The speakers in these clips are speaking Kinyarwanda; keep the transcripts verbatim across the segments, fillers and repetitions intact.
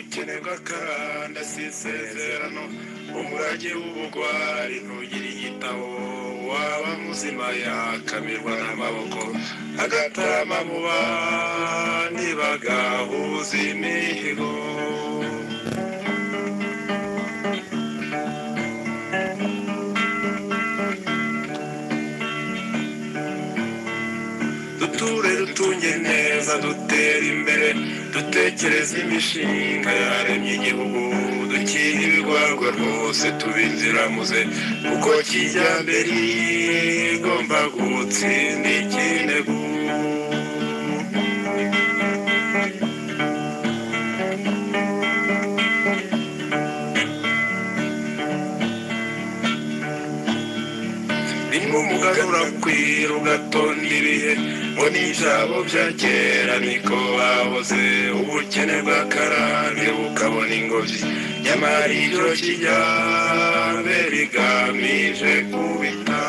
ubukene bw'akaranda si isezerano umurage w'ubugwari ntugira igitabo waba muzima yakamirwa n'amaboko agatama mu bandi bagahuza imihigo duture dutunge neza dutera imbere dutekereza imishinga yaremye igihugu dukira ibigwarwa rwose tubinziramuze kuko kijyambere igomba gutsinda ikinegu umugarura kwira ugatonda ibihe ngo n'ijabo bya kera niko bahoze ubukene bw'akarande bukabona ingobyi nyamara ibyo kijyambere bigamije kubita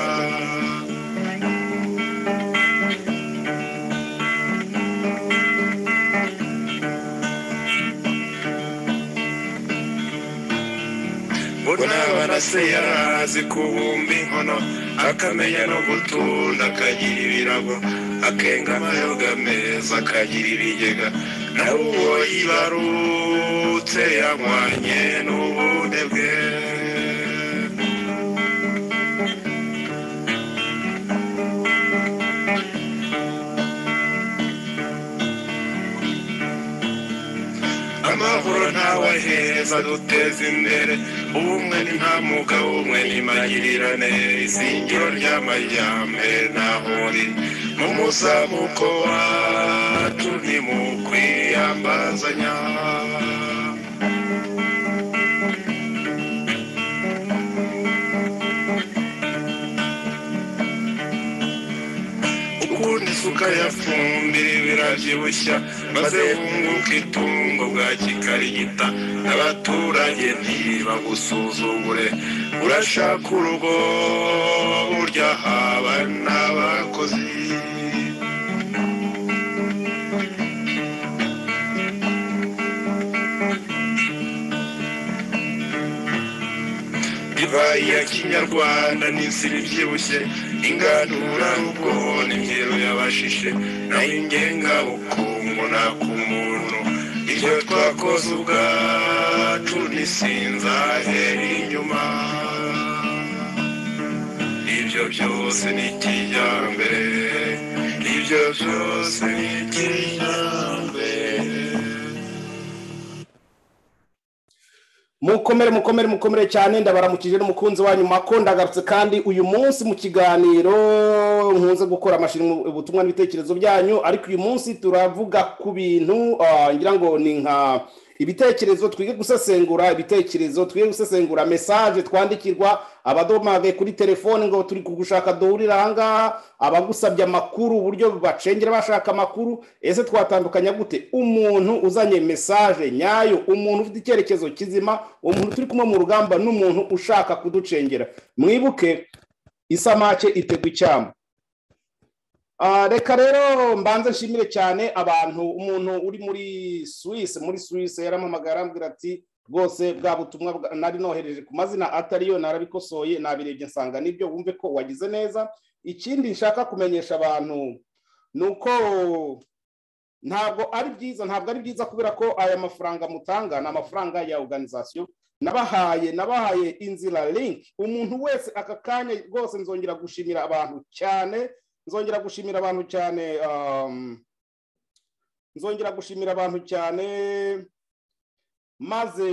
n'abarase yarazi kubumba inkono akamenya no gutunda akagira ibirago akenga amayoga meza akagira ibigega nawe uwo yibarutse yanywanye n'ubune bwe amahoro ntawaheza duteza imbere ubumwe ni nta mugabo umwe n'imagirirane izingiro ry'amajyambere naho uri mu muzamuko wacu ni mu kwiyambazanya ukundi isuka yafumbira birabyibushya maze wunguka itungo bwa kikarigita abaturage ntibagusuzugure urashaka urugo burya haba n'abakozi divayi ya kinyarwanda n'inzira ibyibushye inganura rugo n'imyero y'abashishe nayo ingengabukungu nak'umuntu ibyo twakoze ubwacu ntisinzahera inyuma ibyo byose ni kijyambere ibyo byose ni kijyambere mukomere mukomere mukomere cyane ndabaramukije n'umukunzi wanyu mako ndagarutse kandi uyu munsi mu kiganiro nkunze gukora amashini ubutumwa n'ibitekerezo byanyu ariko uyu munsi turavuga ku bintu ngira ngo ni nka ibitekerezo twige gusesengura ibitekerezo twige gusesengura message twandikirwa abadomage kuri telefone ngo turi kugushaka duhurira ahangaha abagusabye amakuru uburyo bacengera bashaka amakuru ese twatandukanya gute umuntu uzanye message nyayo umuntu ufite icyerekezo kizima umuntu turi kumwe mu rugamba n'umuntu ushaka kuducengera mwibuke isamake itegwa icyamo. Ah reka rero mbanze nshimire cyane abantu umuntu uri muri Suisse muri Suisse yaramamagara ambwira ati rwose bwa butumwa nari nohereje ku mazina atariyo narabikosoye nabirebye nsanga nibyo wumve ko wagize neza. Ikindi nshaka kumenyesha abantu nuko ntabwo ari byiza ntabwo ari byiza kubera ko aya mafaranga mutanga na amafaranga ya organisation nabahaye nabahaye inzira link umuntu wese akakanya rwose nzongera gushimira abantu cyane nzongera gushimira abantu cyane um, nzongera gushimira abantu cyane maze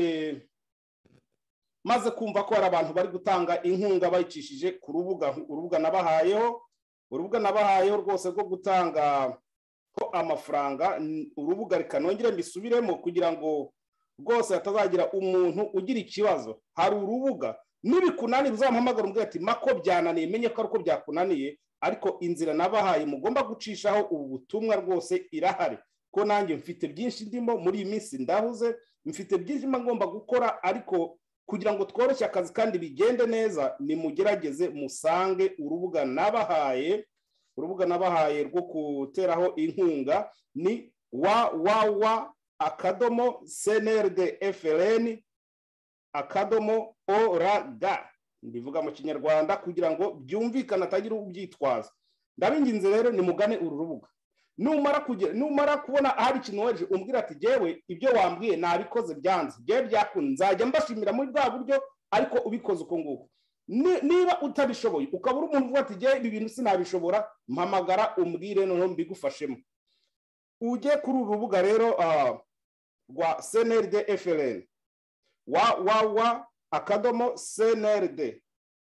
maze kumva ko ari abantu bari gutanga inkunga bayicishije ku rubuga urubuga nabahayeho urubuga nabahayeho rwose rwo gutanga ko amafaranga urubuga rikanongera mbisubiremo kugira ngo rwose hatazagira umuntu ugira ikibazo hari urubuga nibikunani uzamuhamagara umbwira ati mako byananiye menye ko ariko byakunaniye ariko inzira nabahaye mugomba gucishaho ubu butumwa rwose irahari ko nanjye mfite byinshi ndimo muri iyi minsi ndahuze mfite byinshi ngomba gukora ariko kugira ngo tworoshye akazi kandi bigende neza ni mugerageze musange urubuga nabahaye urubuga nabahaye rwo kuteraho inkunga ni wa wa wa akadomo cnrd fln akadomo org ndivuga mu kinyarwanda kugira ngo byumvikane atagira ubyitwaza. Ndabinginze rero ni mugane uru rubuga, numara kugera numara kubona hari ikintu waje umbwira ati jewe ibyo wambwiye nabikoze byanze je byakunze nzajya mbashimira muri bwa buryo, ariko ubikoze uko nguko. Niba utabishoboye ukabura umuntu uvuga ati je ibi bintu sinabishobora, mpamagara umbwire noneho mbigufashemo. Uje kuri uru rubuga rero uh, rwa cnrd fln wa wa wa akadomo cnrd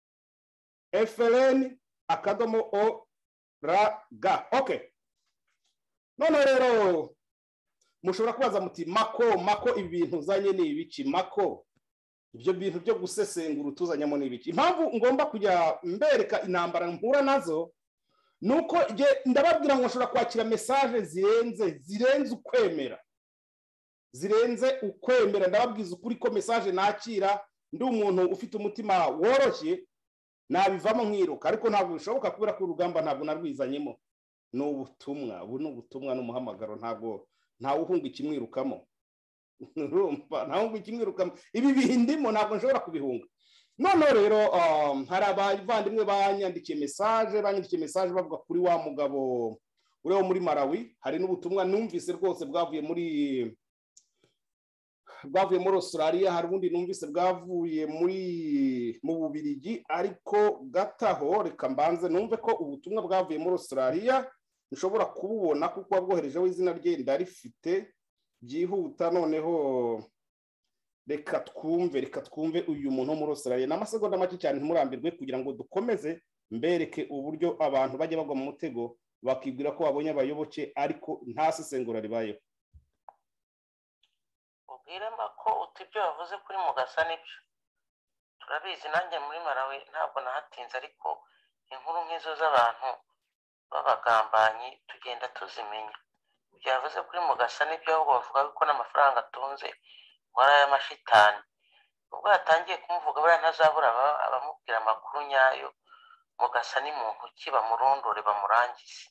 fln akadomo o ra ga. Okay, none rero mushobora kubaza muti mako mako ibi bintu zanye ni ibiki mako, ibyo bintu byo gusesengura utuzanyamo ni ibiki? Impamvu ngomba kujya mbereka intambara mpura nazo nuko je ndababwira ngo nshobora kwakira message zirenze zirenze ukwemera zirenze ukwemera ndababwiza ukuri ko message nakira ndi umuntu ufite umutima woroshye nabivamo nkiruka, ariko ntabwo bishoboka kubera ko urugamba ntabwo narwizanyemo. N'ubutumwa ubu n'ubutumwa n'umuhamagaro, ntabwo ntawe uhunga ikimwirukamo urumva, ntawe uhunga ikimwirukamo. Ibi bindimo ntabwo nshobora kubihunga. None rero um, hari abavandimwe banyandikiye message banyandikiye message bavuga kuri wa mugabo uriho muri Malawi. Hari n'ubutumwa numvise rwose bwavuye muri bwavuye muri Australia, hari ubundi numvise bwavuye muri mu Bubirigi, ariko gataho reka mbanze numve ko ubutumwa bwavuye muri Australia nshobora kububona kuko wabwoherejeho izina rye ndarifite byihuta. Noneho reka twumve reka twumve uyu muntu muri Australia n'amasegonda make cyane ntimurambirwe kugira ngo dukomeze mbereke uburyo abantu bajya bagwa mu mutego bakibwira ko babonye abayoboke ariko nta sesengura ribayeho. ubwirema ko utibyo wavuze kuri mugasa nibyo turabizi, nanjye muri Malawi ntabwo nahatinze, ariko inkuru nk'izo z'abantu b'abagambanyi tugenda tuzimenya. Ibyo yavuze kuri mugasa nibyo, ahubwo bavuga ko n'amafaranga atunze wari ay'amashitani. Ubwo yatangiye kumuvuga buriya ntazabura abamubwira amakuru nyayo. Mugasa ni muntu ki bamurondore bamurangize.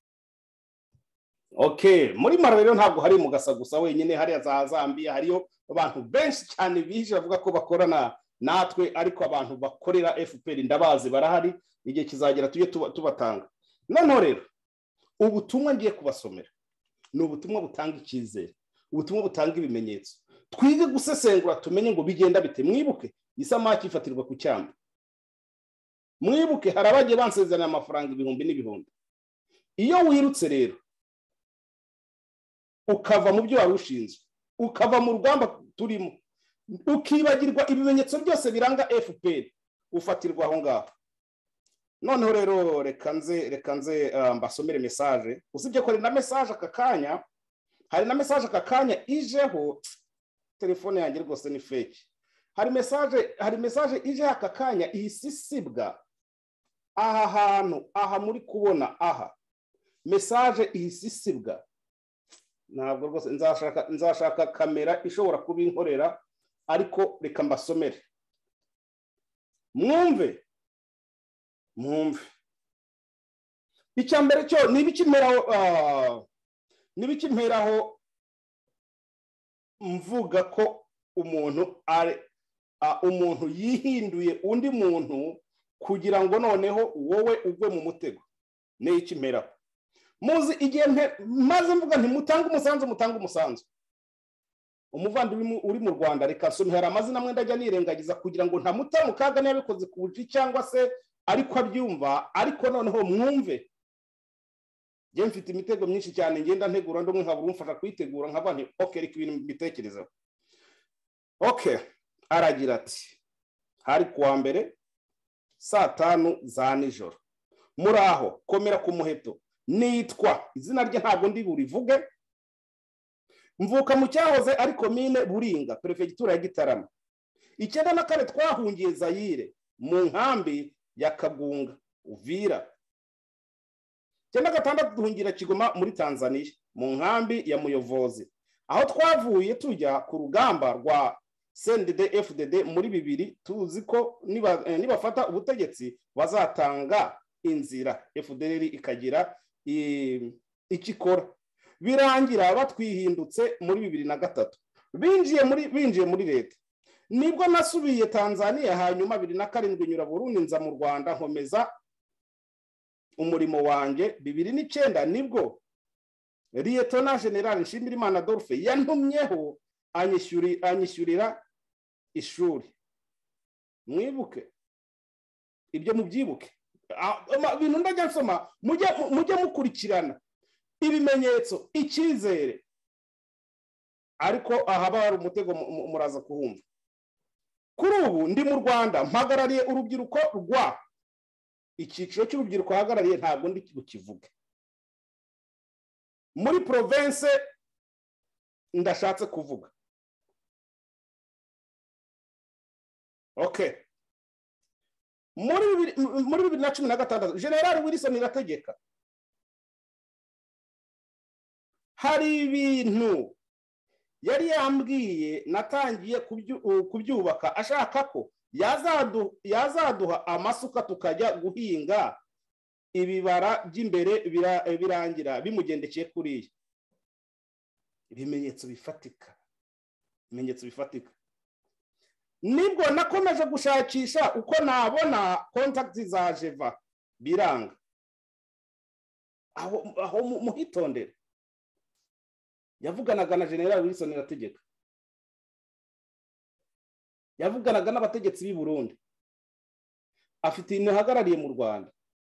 Okay, muri Malawi rero ntabwo hari mugasa gusa wenyine, hari za Zambia hariyo abantu benshi cyane bije bavuga ko bakorana natwe, ariko abantu bakorera F P R ndabazi barahari, igihe kizagera tujye tubatanga. Noneho rero ubutumwa ngiye kubasomera ni ubutumwa butanga icyizere, ubutumwa butanga ibimenyetso. Twige gusesengura tumenye ngo bigenda bite. Mwibuke isamaki ifatirwa ku cyamba, mwibuke hari abagiye bansezerana amafaranga ibihumbi n'ibihumbi. Iyo wirutse rero ukava mu byo wari ushinzwe, ukava mu rugamba turimo, ukibagirwa ibimenyetso byose biranga F P R, ufatirwa aho ngaho. Noneho rero reka nze reka nze mbasomere message. Usibye ko na message aka kanya, hari na message aka kanya ijeho, telefone yanjye rwose ni fake. Hari message hari message ije aka kanya ihisisibwa aha hantu, aha muri kubona aha message ihisisibwa. Ntabwo rwose nzashaka nzashaka kamera ishobora kubinkorera, ariko reka mbasomere mwumve mwumve. Icyambere cyo nibikimeraho uh, nibikimeraho mvuga ko umuntu ari uh, umuntu yihinduye undi muntu kugira ngo noneho wowe ugwe mu mutego. Ne ikimeraho muzi igihe maze mvuga nti mutanga umusanzu mutanga umusanzu. Umuvandimwe uri mu Rwanda reka nsome, hari amazina amwe ndajya nirengagiza kugira ngo ntamuta mukaga n'abikoze ku buji cyangwa se ariko abyumva, ariko noneho mwumve. Je mfite imitego myinshi cyane ngenda ntegura ndo nkabura umfasha kwitegura nkaba nti okay reka ibintu bitekerezaho. Okay, aragira ati hari kuwa mbere saa tanu za nijoro, muraho komera ku muheto, nitwa izina rye ntabwo ndi burivuge, mvuka mu cyahoze ari komine Buringa prefecture ya Gitarama. Icyenda na kane twahungiye Zaire mu nkambi ya Kagunga Uvira. Icyenda gatandatu duhungira Kigoma muri Tanzania mu nkambi ya Muyovozi, aho twavuye tujya ku rugamba rwa C N D D F D D muri bibiri, tuzi ko niba nibafata ubutegetsi bazatanga inzira F D L ikagira ikikora. birangira batwihindutse muri bibiri na gatatu binjiye muri binjiye muri leta nibwo nasubiye Tanzania hanyuma bibiri na karindwi nyura Burundi nza mu Rwanda nkomeza umurimo wanjye bibiri n'icyenda nibwo Lieutenant General Nshimirimana Adolphe yantumyeho anyishyuri anyishyurira ishuri mwibuke ibyo mubyibuke ibintu ndajya nsoma mujye mujye mukurikirana ibimenyetso icyizere ariko ahaba hari umutego muraza kuhumva kuri ubu ndi mu Rwanda mpagarariye urubyiruko rwa icyiciro cy'urubyiruko hagarariye ntabwo ndi bukivuge muri province ndashatse kuvuga okay muri muri bibiri na cumi na gatandatu General Wilson Irategeka hari ibintu yari yambwiye natangiye kubyubaka ashaka ko yazadu yazaduha amasuka tukajya guhinga ibibara by'imbere birangira bimugendekeye kuriya ibimenyetso bifatika ibimenyetso bifatika nibwo nakomeje gushakisha uko nabona contact za Jeva biranga aho aho muhitondere yavuganaga na General Wilson Irategeka yavuganaga n'abategetsi b'i Burundi afite inahagarariye mu Rwanda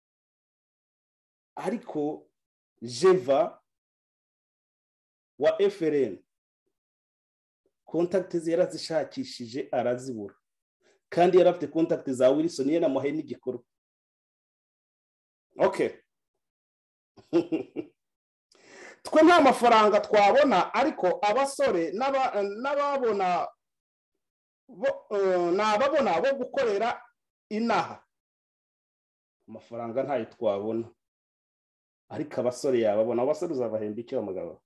ariko Jeva wa F R N contact ze yarazishakishije arazibura kandi yarafite contact za Wilson ye namuhaye n'igikorwa okay twe nta mafaranga twabona ariko abasore n'ababona n'ababona bo gukorera inaha amafaranga ntayo twabona ariko abasore yababona abasore uzabahemba icyo amagabo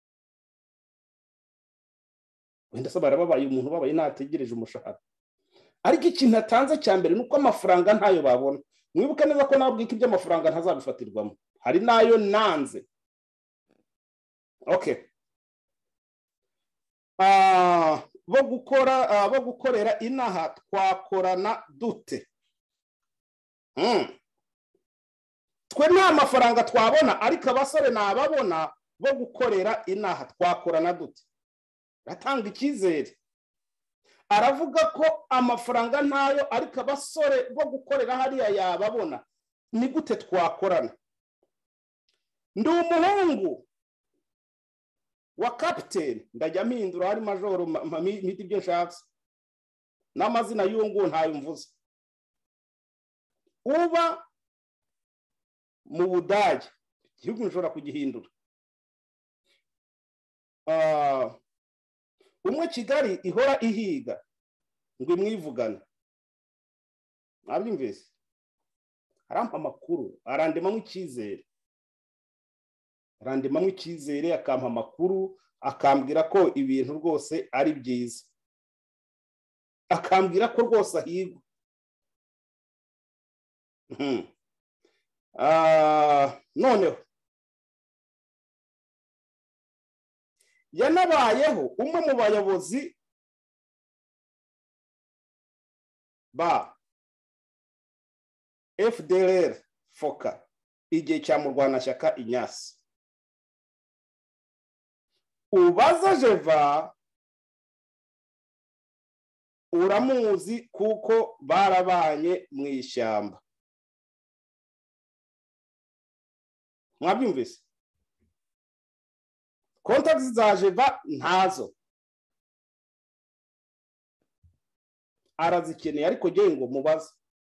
wenda se barababaye umuntu babaye nategereje umushahara ariko ikintu atanze cya mbere nuko amafaranga ntayo babona mwibuke neza ko nabwika ibyo amafaranga ntazabifatirwamo hari nayo nanze okay ah bo gukora bo gukorera inaha twakorana dute hmm twe nta mafaranga twabona ariko abasore nababona bo gukorera inaha twakorana dute ratanga icyizere aravuga ko amafaranga ntayo ariko abasore bo gukorera hariya yababona ni gute twakorana ndi umuhungu wa captain ndajya mpindura hari majoro miti byo nshatse n'amazina y'uwo ntayo mvuze uba mu Budage igihugu nshobora kugihindura ah umwe Kigali ihora ihiga ngo imwivugane abyumvise arampa amakuru arandemamo icyizere arandemamo icyizere akampa amakuru akambwira ko ibintu rwose ari byiza akambwira ko rwose ahigwa ah noneho yanabayeho umwe mu bayobozi ba F D L R foka igihe cya murwanashyaka Inyasi ubaza Jeva uramuzi kuko barabanye mu ishyamba mwabyumvise contacts za Jeva ntazo arazikeneye ariko giye ngo mubaze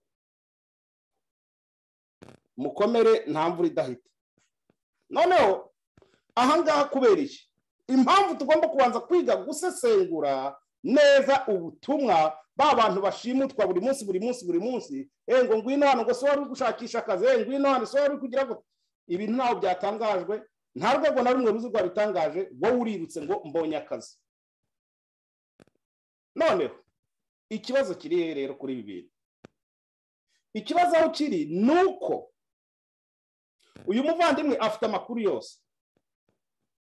mukomere nta mvura idahita noneho ahangaha kubera iki impamvu tugomba kubanza kwiga gusesengura neza ubutumwa ba bantu bashimutwa buri munsi buri munsi buri munsi eh ngo ngwino hano ngo so wari gushakisha akazi eh ngwino hano so wari kugira ngo ibintu naho byatangajwe nta rwego na rumwe ruzi rwa bitangaje wowe urirutse ngo mbonye akazi noneho ikibazo kiri rero kuri ibi bintu ikibazo aho kiri nuko uyu muvandimwe afite amakuru yose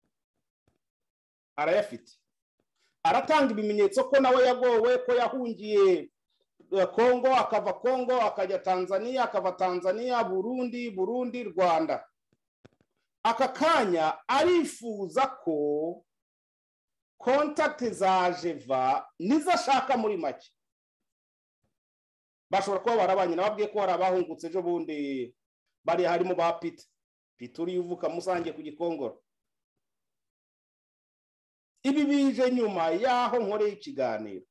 arayafite, aratanga ibimenyetso ko nawe yagowe, ko yahungiye Kongo akava Kongo akajya Tanzania, akava Tanzania Burundi, Burundi Rwanda. Aka kanya arifuza ko contact za Jeva nizo ashaka muri make. Bashobora kuba barabanye, nababwiye ko hari abahungutse ejo bundi bari harimo ba Peter Pituri uvuka Musange ku Gikongoro. Ibi bije nyuma yaho nkoreye ikiganiro.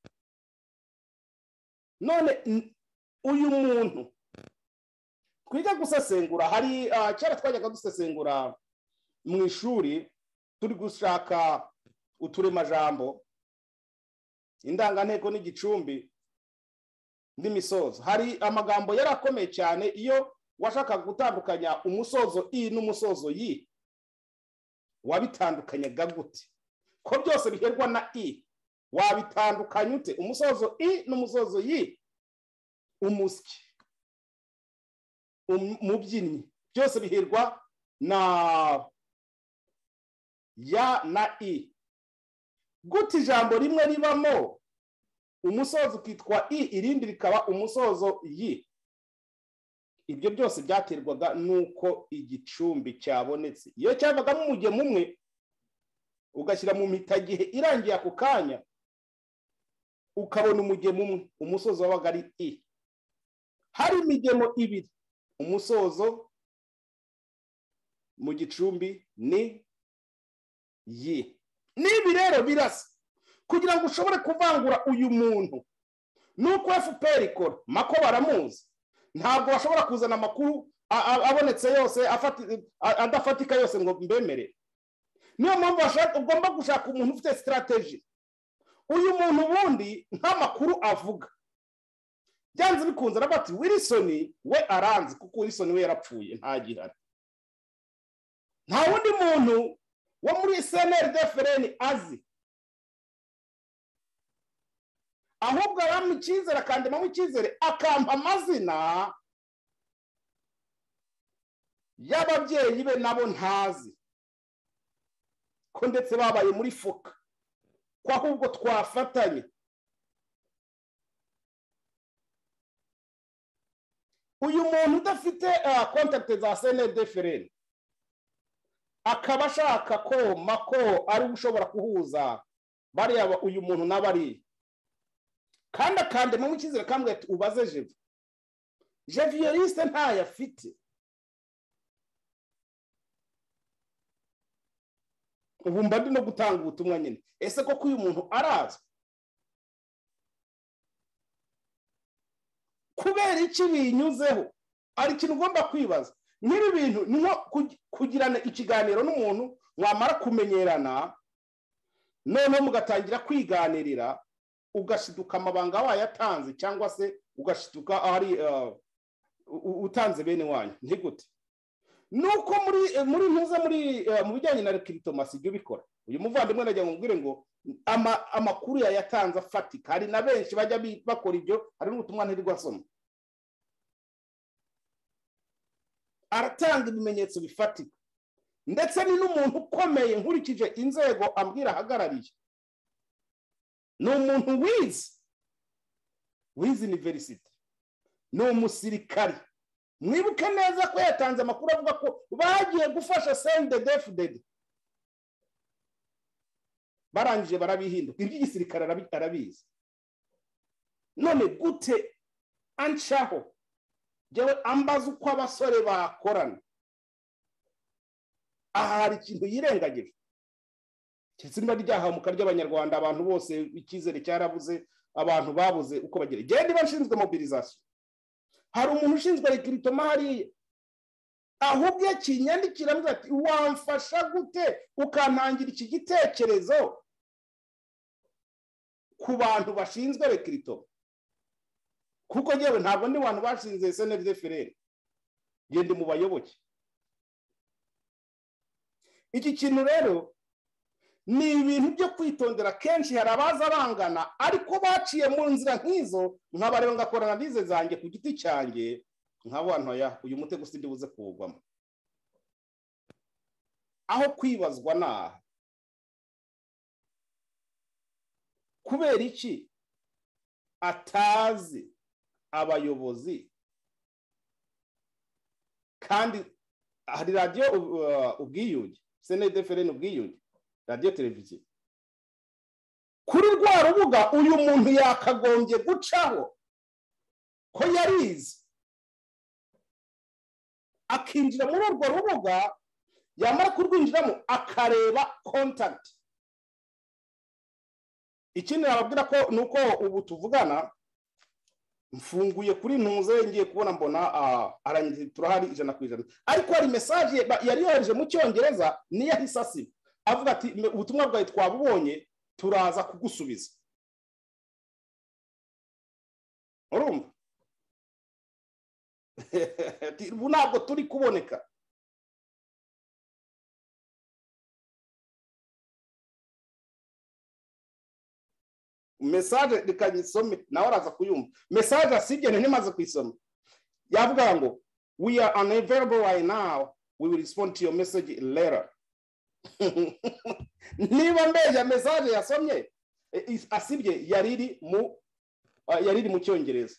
None uyu muntu twiga gusesengura, hari uh, cyara twajyaga dusesengura mu ishuri turi gushaka uturema jambo, indanganteko n'igicumbi n'imisozo. Hari amagambo yarakomeye cyane iyo washaka gutandukanya umusozo i n'umusozo yi, wabitandukanyaga gute? Ko byose biherwa na i, wabitandukanya ute umusozo i n'umusozo yi? Umusyi, umubyinnyi, byose biherwa na ya na i. Gute ijambo rimwe ribamo umusozo ukitwa i, irindi rikaba umusozo yi? Ibyo byose byaterwaga nuko igicumbi cyabonetse. Iyo cyavaga mu mujye mumwe ugashyira mu mitagihe irangiye ako kanya, ukabona umujye mumwe, umusozo wabaga ari i. Hari imigemo ibiri, umusozo mu gicumbi ni yi. Nibi rero birasa kugira ngo ushobore kuvangura uyu muntu nuko F P R ikora, mako baramuzi, ntabwo bashobora kuzana amakuru abonetse yose adafatika yose ngo mbemere. Niyo mpamvu ugomba gushaka umuntu ufite strategy. Uyu muntu bundi nta makuru avuga, byanze bikunze arabati Wilson we aranzi kuko Wilson we yarapfuye nta gihari. Nta wundi muntu wo muri C N L D F R N azi, ahubwo arampa icyizere akandemamo icyizere akampa amazina y'ababyeyi be nabo ntazi ko ndetse babaye muri fuka, ko ahubwo twafatanye. Uyu muntu udafite contact za C N L D F R N akaba ashaka ko mako ari ushobora kuhuza bariya uyu muntu n'abari, kandi akandema mu cyizere kambwe ubaze Jeva. Jevieriste ntayafite. Ubu mba ndi no gutanga ubutumwa nyine, ese koko uyu muntu arazwi? Kubera iki binyuzeho? Ari ikintu ugomba kwibaza. Nk'ibi bintu ni nko kugirana ikiganiro n'umuntu mwamara kumenyerana, none mugatangira kwiganirira, ugashiduka amabanga wayatanze cyangwa se ugashiduka ari uh, utanze bene wanyu. Ntigute nuko muri muri ntuza muri uh, mu bijyanye na recruitment ibyo bikora. Uyu muvandimwe najya ngubwire ngo ama, amakuru yayatanze afatika. Hari na benshi bajya bakora ibyo, hari n'ubutumwa ntirirwa soma, aratanga ibimenyetso bifatika, ndetse ni n'umuntu ukomeye nkurikije inzego ambwira ahagarariye. Ni umuntu wize wize university, ni umusirikari. Mwibuke neza ko yatanze amakuru avuga ko bagiye gufasha C N D D F D D, barangije barabihinduka, iby'igisirikare arabizi. None gute anshaho jewe ambaza uko abasore bakorana? Aha hari ikintu yirengagije. Kitsimba ryahamuka ry'abanyarwanda, abantu bose ikizere cyarabuze, abantu babuze uko bagira. Gende bashinzwe mobilisation, hari umuntu ushinzwe recruitment hari, ahubwo yakinyandikira mvuga ati wamfasha gute ukantangira iki gitekerezo ku bantu bashinzwe recruitment? Kuko yewe ntabwo ndi bantu bashinze C N L D F R N, yende mu bayoboke. Iki kintu rero ni ibintu byo kwitondera. Kenshi hari abaza bangana ariko baciye mu nzira nk'izo, nkabareba ngakorana ndize zanjye ku giti cyanjye, nk'abantu ya uyu mutego sindi buze kuwugwamo. Aho kwibazwa naha kubera iki atazi abayobozi kandi hari radio ubwiyunge senedeferen ubwiyunge radio televiziyo kuri rwa rubuga uyu muntu yakagombye gucaho ko yarize akinjira muri urwo rubuga yamara kurwinjiramo akareba contact. Ikindi nababwira ko nuko ubu tuvugana mfunguye kuri ntuze ngiye kubona mbona arangije turahari ijana ku ijana ariko hari message yari yohereje mu cyongereza ni yahisasi avuga ati ubutumwa bwawe twabubonye turaza kugusubiza. Urumva ubu ntabwo turi kuboneka. Message rikanyisome nawe araza kuyumva. Message asibye ntimaze kwisoma yavuga ngo we are unavailable right now, we will respond to your message later. Niba mbeje message yasomye asibye yariri mu yariri mu cyongereza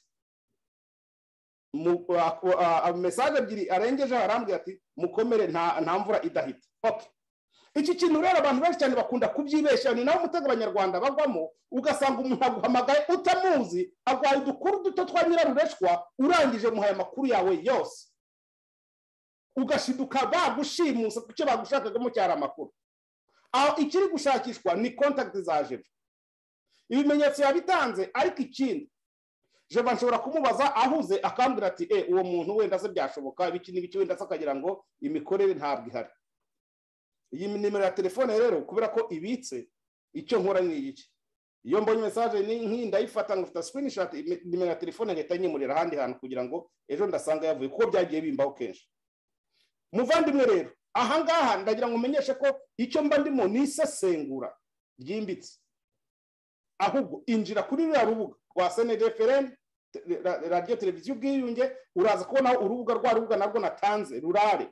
mu message ebyiri arengeje arambwira ati mukomere nta nta mvura idahita. Okay, iki kintu rero abantu benshi cyane bakunda kubyibeshya ni naho umutego abanyarwanda bagwamo ugasanga umuntu aguhamagaye utamuzi agwaye udukuru duto twa nyirarureshwa urangije muhaye amakuru yawe yose ugashiduka bagushimusa kucyo bagushakagamo cyari amakuru. Aho ikiri gushakishwa ni contact zaje ibimenyetso yabitanze ariko ikindi je banshobora kumubaza ahuze akambwira ati eh uwo muntu wenda se byashoboka ibiki n'ibiki wenda se akagira ngo imikorere ntabwo ihari. Iyi nimero ya telefone rero kubera ko ibitse icyo nkora ni iki iyo mbonye message ni nkinda yifata ngo screenshot nimero ya telefone ngahita nyimurira handi hantu kugira ngo ejo ndasanga yavuye kuko byagiye bimbaho kenshi. Muvandimwe rero aha ngaha ndagira ngo umenyeshe ko icyo mba ndimo ni isesengura ryimbitse ahubwo injira kuri rya rubuga rwa senedeferen radio televiziyo ubwiyunge uraza kubona urubuga rwa rubuga narwo natanze rurare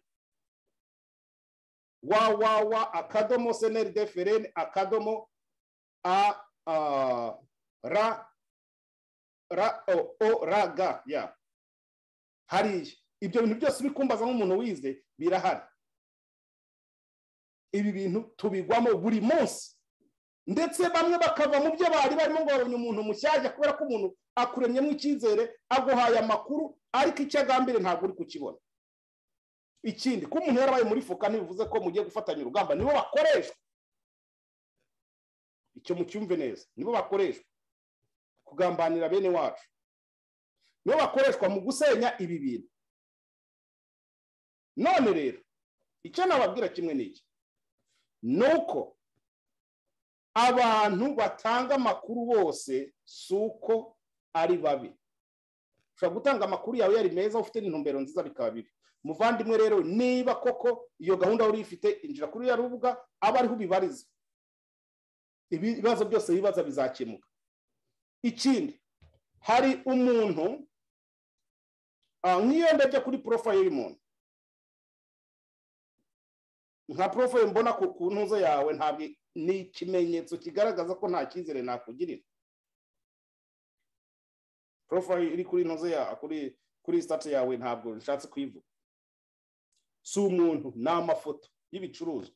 wa wa wa akadomo senedeferen akadomo a a ra ra o o raga ya hari ibyo bintu byose bikumbaza nk'umuntu wize birahari. Ibi bintu tubigwamo buri munsi ndetse bamwe bakava mu byo bari barimo ngo babonye umuntu mushyashya kubera ko umuntu akuremyemo icyizere aguhaye amakuru ariko icyo agambire ntabwo uri kukibona. Ikindi ko umuntu yarabaye muri foka ntibivuze ko mugiye gufatanya urugamba, nibo bakoreshwa. Icyo mucyumve neza, nibo bakoreshwa kugambanira bene wacu, nibo bakoreshwa mu gusenya ibi bintu. None rero icyo nababwira kimwe n'iki nuko abantu batanga amakuru bose suko ari babi. Ushobora gutanga amakuru yawe yari meza ufite n'intumbero nziza bikaba bibi. Muvandimwe rero niba koko iyo gahunda uri ifite injira kuri ya rubuga aba ariho bibariza ibibazo byose bibaza bizakemuka. Ikindi hari umuntu nk'iyo ndebye kuri profile y'umuntu nka profile mbona ku ntuzo yawe ntabwo ni ikimenyetso kigaragaza ko nta cyizere nakugirira. Profile iri kuri ntuzo ya kuri kuri status yawe ntabwo nshatse kwivuga. Si umuntu ni amafoto y'ibicuruzwa.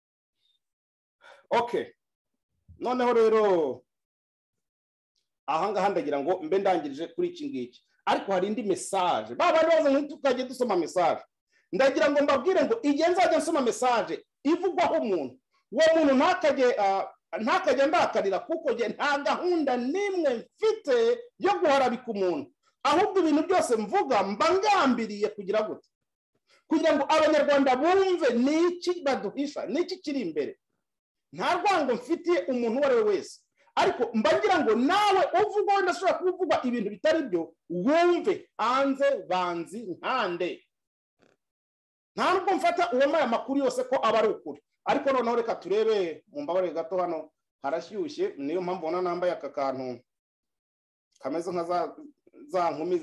Okay, noneho rero aha ngaha ndagira ngo mbe ndangirije kuri iki ngiki ariko hari indi message baba baza ntukaje dusoma message. Ndagira ngo mbabwire ngo igihe nzajya nsoma message ivugwaho umuntu uwo muntu ntakajye ntakajya ndakarira kuko je nta gahunda nimwe mfite yo guharabika umuntu, ahubwo ibintu byose mvuga mba ngambiriye kugira gute kugira ngo abanyarwanda bumve niki baduhisha niki kiri imbere. Nta rwango mfitiye umuntu wari wese ariko mba ngira ngo nawe uvuga wenda ashobora kuvuga ibintu bitari byo wumve hanze banzi nkande. Ntabwo mfata uwamaye amakuru yose ko aba ari ukuri ariko noneho reka turebe mu mbabare gato hano harashyushye niyo mpamvu ubona nambaye aka kantu kameze nka za za nkumi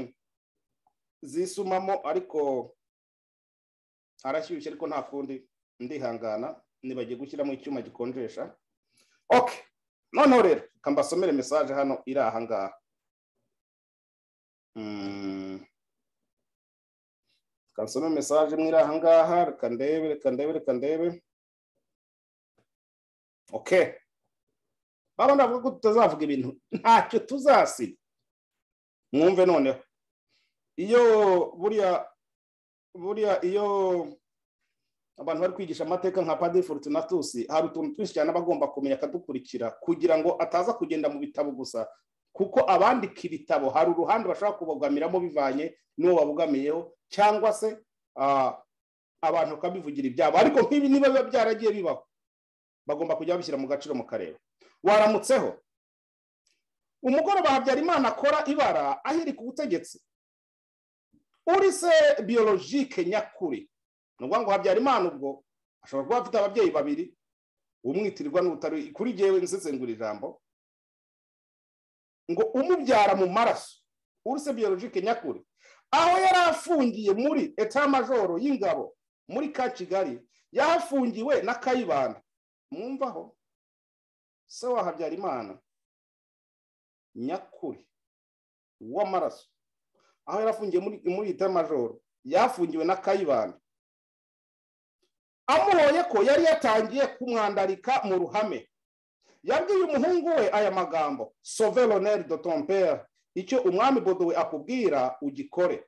zisumamo ariko harashyushye ariko nta kundi ndihangana nibagiye gushyiramo icyuma gikonjesha. Okay, noneho rero kambasomere message hano iri aha ngaha. Mm. Kansome message mwiri aha ngaha, reka ndebe reka ndebe reka ndebe. Okay. Baba ndavuga ko tutazavuga ibintu ntacyo tuzasiga. Mwumve noneho. Iyo buriya buriya iyo abantu bari kwigisha amateka nka Padiri Fortunatus, hari utuntu twinshi cyane bagomba kumenya akadukurikira kugira ngo ataza kugenda mu bitabo gusa, kuko abandika ibitabo hari uruhande bashaka kubogamiramo bivanye n'uwo babugamiyeho, cyangwa se uh, abantu kabivugira ibyabo. Ariko nk'ibi niba biba byaragiye bibaho, bagomba kujya babishyira mu gaciro mu kareba. Waramutseho. Umugoroba Habyarimana akora ibara ahiri ku butegetsi. Uri se biologique nyakuri. Nubwo ngo Habyarimana ubwo ashobora kuba afite ababyeyi babiri, umwitirirwa n'utari kuri jewe nsesengura ijambo ngo umubyara mu maraso. Uri se biologique nyakuri. Aho yari afungiye muri etat major y'ingabo muri ka Kigali, yahafungiwe na Kayibanda. Mwumvaho se wa Habyarimana nyakuri w'amaraso, aho yarafungiye muri muri etat major, yafungiwe na Kayibanda. Amuhoye ko yari yatangiye kumwandarika mu ruhame. Yabwiye umuhungu we aya magambo: sauver l'honneur de ton père, icyo umwami Bodowe akubwira ugikore.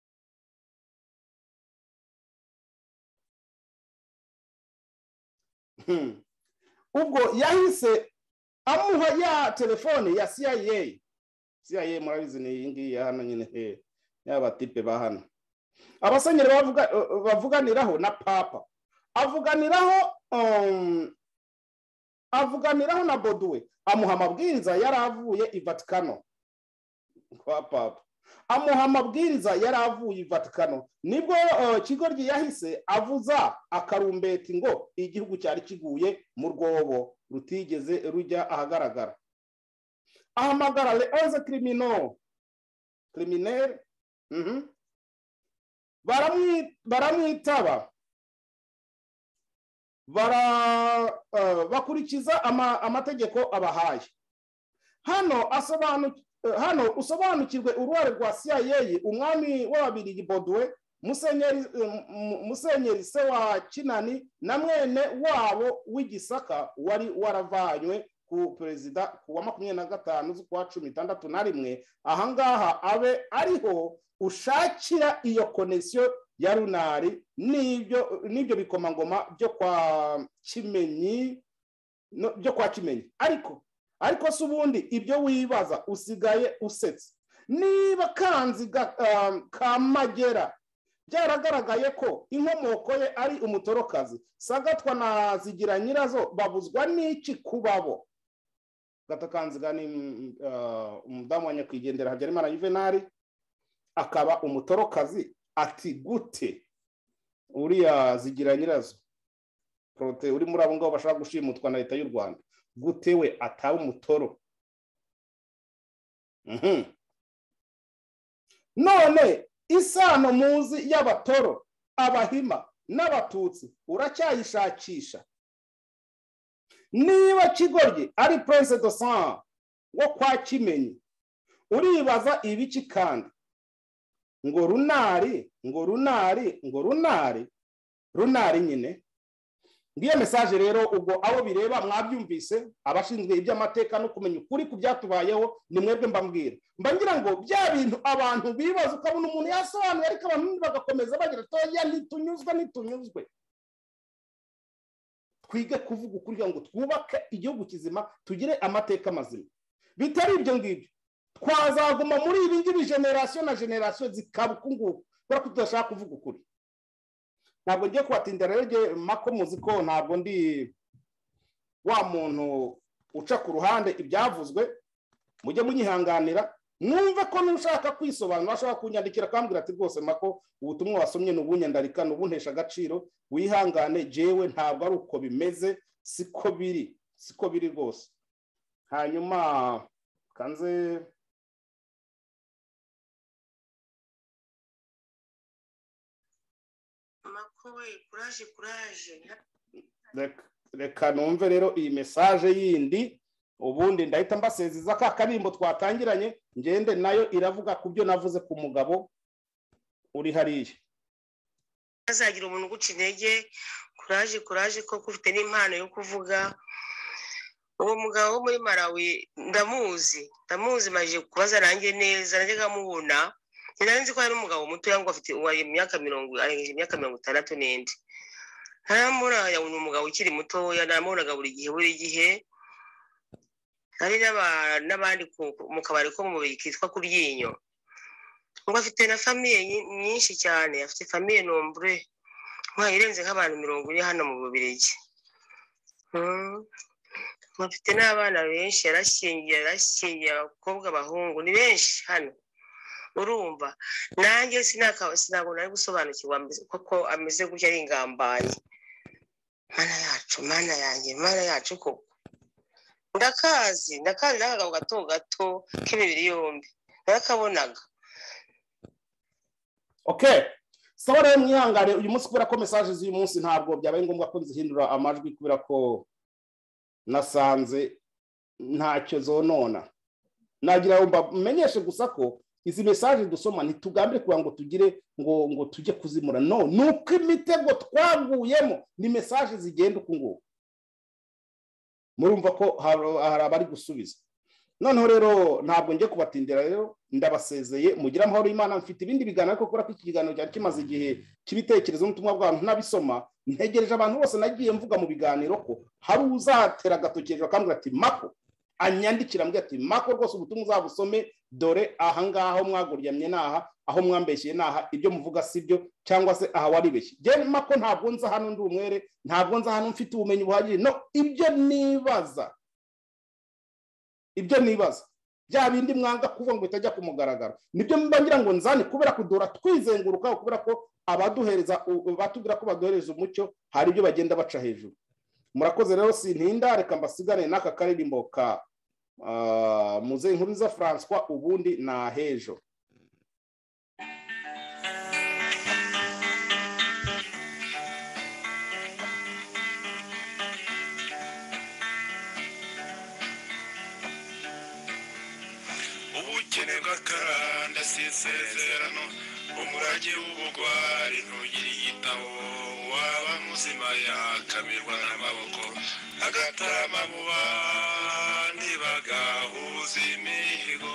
Hmm. Ubwo yahise amuha ya telefone ya C I A. C I A murabizi ni ingi ya hano nyine he yaba tipe bahana. Abasenyeri bavuga bavuganiraho na papa. Avuganiraho um, avuganiraho na Bodowe, amuha amabwiriza yaravuye i Vatikano kwa papa. Amuha amabwiriza yaravuye i Vatikano. Nibwo uh, Kigoryi yahise avuza akarumbeti ngo igihugu cyari kiguye mu rwobo rutigeze rujya ahagaragara. Ahamagara les onze criminaux criminels mhm baramwi baramwitaba bara uh, bakurikiza ama, amategeko abahaye. Hano asobanu uh, hano usobanukirwe uruhare rwa C I A, umwami w'ababiri Bodowe, musenyeri uh, musenyeri se wa Kinani na mwene wabo w'igisaka wari waravanywe ku perezida ku wa makumyabiri na gatanu z'ukwa cumi n'itandatu na rimwe. Ahangaha abe ariho ushakira iyo connection ya runari nibyo nibyo bikomangoma byo kwa Kimenyi no, byo kwa Kimenyi. Ariko ariko subundi ibyo wibaza usigaye usetse. Niba kanzi um, kamagera byaragaragaye ko inkomoko ye ari umutorokazi, Sagatwa na Zigira nyirazo babuzwa n'iki kubabo. Gato Kanziga ni uh, umudamu wa nyakwigendera Habyarimana Juvenal, akaba umutorokazi. Ati gute uriya Zigira nyirazo prote uri muri abo ngabo bashaka gushimutwa na leta y'u Rwanda, gute we atawe umutoro? Mhm. None isano muzi y'abatoro, abahima n'abatutsi uracyayishakisha. Niba Kigoryi ari prince de sang wo kwa Kimenyi, uribaza ibiki kandi? Ngo runari ngo runari ngo runari runari nyine. Ngiye message rero ubwo abo bireba mwabyumvise, abashinzwe iby'amateka no kumenya ukuri ku byatubayeho, ni mwebwe mbambwira. Mbangira ngo bya bintu abantu bibaza ukabona umuntu yasobanuye ariko abantu bagakomeza bagira toya nitunyuzwe nitunyuzwe. Twige kuvuga ukuri ngo twubake igihugu kizima, tugire amateka mazima. Bitari ibyo ngibyo twazaguma muri ibi ngibi generation na generation zikabukungu kwa kutashaka kuvuga ukuri. Ntabwo ngiye kubatindira rege mako muzi ko ntabwo ndi wa muntu uca ku ruhande ibyavuzwe, mujye munyihanganira. Mwumve ko nushaka kwisobanura ashaka kunyandikira kambwira ati rwose mako ubutumwa wasomye n'ubunyandarika n'ubuntesha agaciro, wihangane jewe ntabwo ari uko bimeze, siko biri siko biri rwose. Hanyuma kanze makowe kuraje kuraje reka numve rero iyi message yindi ubundi ndahita mbasezeza ka karimbo twatangiranye ngende nayo iravuga kubyo navuze ku mugabo uri hariya. Azagira umuntu guca intege, kuraje kuraje ko kufite n'impano yo kuvuga. Uwo mugabo wo muri Malawi ndamuzi, ndamuzi maje kubaza range neza, najyaga mubona. Nzi ko ari umugabo muto yango afite uwari imyaka mirongo arengeje imyaka mirongo itandatu n'indi. Haramura ya umugabo ukiri muto yanamubonaga buri gihe buri gihe. Hari n'abandi mu kabari ko mu kitwa Kuryinyo. Ngo afite na famille nyinshi cyane, afite famille nombre. Nka irenze nk'abantu mirongo ine hano mu Bubiligi. Hmm. Afite n'abana benshi, yarashingiye yarashingiye abakobwa bahungu ni benshi hano. Urumva nanjye sinaka sinabona ari gusobanukirwa koko ameze gutya ari ingambanye. Mana yacu, mana yanjye, mana yacu koko. Ndakazi, ndakazi nakagabo gato gato k'imibiri yombi. Narakabonaga. Okay. Sawa rero mwihangane uyu munsi kubera ko message z'uyu munsi ntabwo byabaye ngombwa ko nzihindura amajwi kubera ko nasanze ntacyo zonona. Nagira ngo menyeshe gusa ko izi message dusoma ntitugambire kugira ngo tugire ngo ngo tujye kuzimura. No, nuko imitego twaguyemo ni message zigenda uko ngo. Murumva ko hari abari gusubiza. Noneho rero ntabwo ngiye kubatindira rero ndabasezeye mugira amahoro y'Imana. Mfite ibindi biganiro ko kora ko iki kiganiro cyari kimaze igihe kibitekerezo n'ubutumwa bw'abantu nabisoma. Ntegereje abantu bose nagiye mvuga mu biganiro ko hari uzatera gatokeje akambwira ati mako anyandikira mbwira ati mako rwose ubutumwa uzabusome dore aha ngaho mwaguryamye naha aho mwambeshye naha ibyo muvuga sibyo cyangwa se aha waribeshye. Je mako ntabwo nza hano ndi umwere, ntabwo nza hano mfite ubumenyi buhagije. No, ibyo nibaza ibyo nibaza bya bindi mwanga kuvuga ngo bitajya kumugaragara nibyo mbangira ngo nzane kubera kudora twizenguruka kubera ko abaduhereza batubwira ko baduhereza umucyo hari ibyo bagenda baca hejuru. Murakoze rero sintinda reka mbasigane n'aka karirimbo ka uh, muze Nkuriza François ubundi na hejo. Ubukene bw'akaranda sisezerano umurage w'ubugwari ntugire igitabo waba muzima yakamirwa n'amaboko agatarama mu bandi bagahuza imihigo.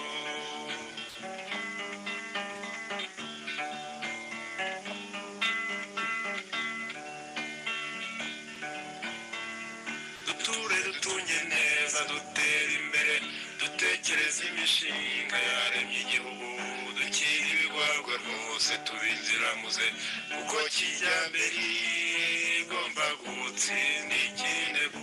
Duture dutunye neza dutera imbere dutekereza imishinga yaremye igihugu dukira ibigwarwa rwose tubinziramuze kuko kijyambere igomba gutsinda ikinegu.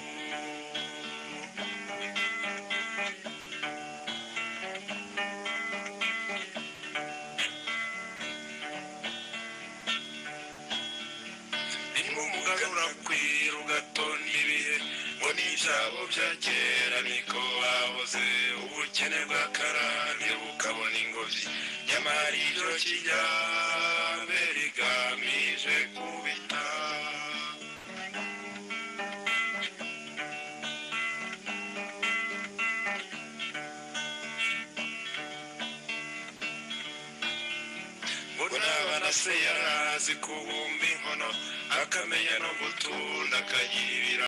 Nimwe umugaga urakwira ugatonda ibihe ngo n'ibyabo bya kera niko bahoze. Ubukene bw'akarande bukabona ingobyi nyamara ibyo kijyambere rigamije kubita. Ngo n'abana se yarazi kubumba inkono akamenya no gutunda akagira ibira.